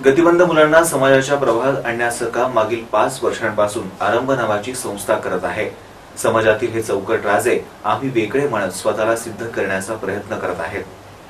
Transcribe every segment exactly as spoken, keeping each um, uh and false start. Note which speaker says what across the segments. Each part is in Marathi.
Speaker 1: गतिमंद मुलांना समाजाच्या प्रवाहात आणण्याचं काम मागील पाच वर्षांपासून आरंभ नावाची संस्था करत आहे। समाजातील हे चौकट राजे आम्ही वेगळे म्हणत स्वतःला सिद्ध करण्याचा प्रयत्न करत आहेत।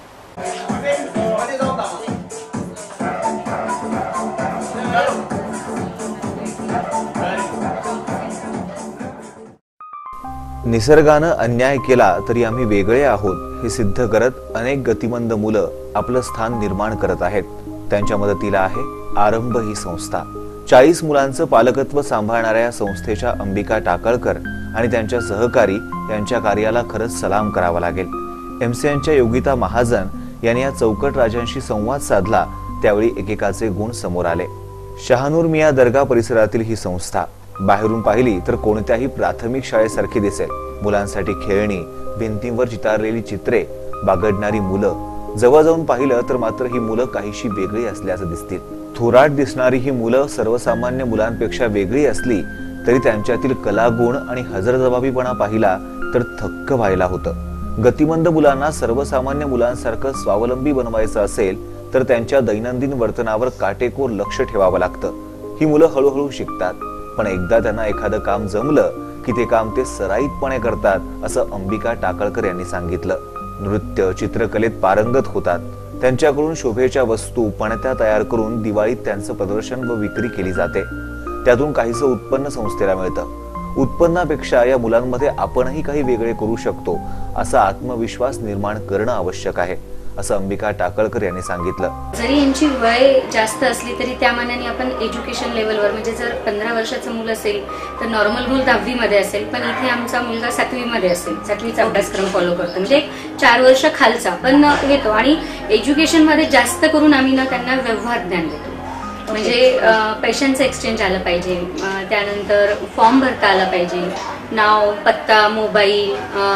Speaker 1: निसर्गानं अन्याय केला तरी आम्ही वेगळे आहोत हे सिद्ध करत अनेक गतिमंद मुलं आपलं स्थान निर्माण करत आहेत। त्यांच्या मदतीला आहे आरंभ ही संस्था। चाळीस मुलांचं पालकत्व सांभाळणाऱ्या या संस्थेच्या अंबिका टाकळकर आणि त्यांच्या सहकारी यांच्या कार्याला खरंच सलाम करावा लागेल। एमसीएनच्या योगिता महाजन यांनी या चौकट राजांशी संवाद साधला, त्यावेळी एकेकाचे गुण समोर आले। शहानूर मिया दर्गा परिसरातील ही संस्था बाहेरून पाहिली तर कोणत्याही प्राथमिक शाळेसारखी दिसेल। मुलांसाठी खेळणी, भिंतींवर चितारलेली चित्रे, बागडणारी मुलं। जवळ जाऊन पाहिलं तर मात्र ही मुलं काहीशी वेगळी असल्याचं दिसतील। थोराट दिसणारी ही मुलं सर्वसामान्य मुलांपेक्षा वेगळी असली तरी त्यांच्यातील कलागुण आणि हजरजबाबीपणा पाहिला तर थक्क व्हायला होतं। गतिमंद मुलांना सर्वसामान्य मुलांसारखं स्वावलंबी बनवायचं असेल तर त्यांच्या दैनंदिन वर्तनावर काटेकोर लक्ष ठेवावं लागतं। ही मुलं हळूहळू शिकतात, पण एकदा त्यांना एखादं काम जमलं की ते काम ते सराईतपणे करतात, असं अंबिका टाकळकर यांनी सांगितलं। नृत्य, चित्रकलेत पारंगत होतात। त्यांच्याकडून शोभेच्या वस्तू, पणत्या तयार करून दिवाळीत त्यांचं प्रदर्शन व विक्री केली जाते। त्यातून काहीसं उत्पन्न संस्थेला मिळतं। उत्पन्नापेक्षा या मुलांमध्ये आपणही काही वेगळे करू शकतो असा आत्मविश्वास निर्माण करणं आवश्यक आहे, असं अंबिका टाकळकर यांनी सांगितलं।
Speaker 2: जरी यांची वय जास्त असली तरी त्या मानाने आपण एज्युकेशन लेवलवर, म्हणजे जर पंधरा वर्षाचं मूल असेल तर नॉर्मल मूल दहावी मध्ये असेल, पण इथे आमचा मुलगा सातवी मध्ये असेल, सातवीचा अभ्यासक्रम फॉलो करतो, म्हणजे चार वर्ष खालचा पण येतो। आणि एज्युकेशन मध्ये जास्त करून आम्ही ना त्यांना व्यवहार ज्ञान देतो, म्हणजे पैशांचं एक्सचेंज आलं पाहिजे, त्यानंतर फॉर्म भरता आला पाहिजे, नाव, पत्ता, मोबाईल,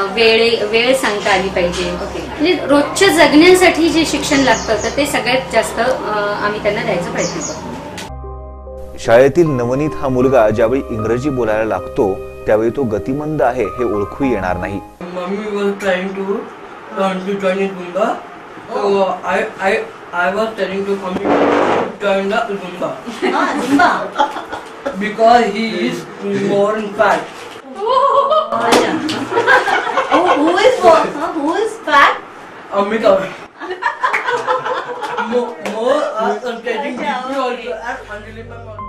Speaker 2: वेळ वेळ सांगता आली पाहिजे। म्हणजे रोजच्या जगण्यासाठी जे शिक्षण लागतं तर ते सगळ्यात जास्त आम्ही त्यांना द्यायचा प्रयत्न करतो।
Speaker 1: शाळेतील नवनीत हा मुलगा ज्यावेळी इंग्रजी बोलायला लागतो त्यावेळी तो गतिमंद आहे हे ओळखू येणार नाही।
Speaker 3: Mummy was trying to learn to join in Zumba, so I I I was telling to mummy to join the Zumba.
Speaker 4: Ah, Zumba.
Speaker 3: Because he is more in fat.
Speaker 4: Oh, who is more? Huh? Who is fat?
Speaker 3: Amika. More more uh, taking B P also and Anjali ma'am also.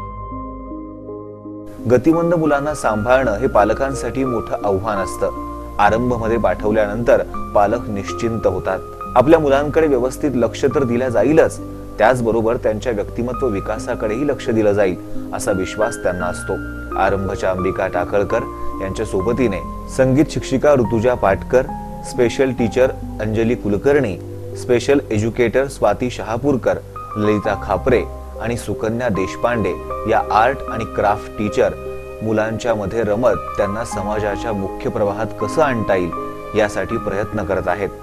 Speaker 1: गतिमंद मुलांना सांभाळणं हे पालकांसाठी मोठं आव्हान असतं। आरंभ मध्ये पाठवल्यानंतर पालक निश्चिंत होतात। आपल्या मुलांकडे व्यवस्थित लक्ष तर दिलं जाईलच, त्याचबरोबर त्यांच्या व्यक्तिमत्व विकासाकडेही लक्ष दिलं जाईल असा विश्वास त्यांना असतो। आरंभच्या अंबिका टाकळकर यांच्या सोबतीने संगीत शिक्षिका Rutuja Patkar, special teacher Anjali Kulkarni, special educator Swati Shahapurkar, Lalita Khapre आणि सुकन्या देशपांडे या आर्ट आणि क्राफ्ट टीचर मुलांच्या मध्ये रमत त्यांना समाजाच्या मुख्य प्रवाहात कसं आणता येईल यासाठी प्रयत्न करत आहेत।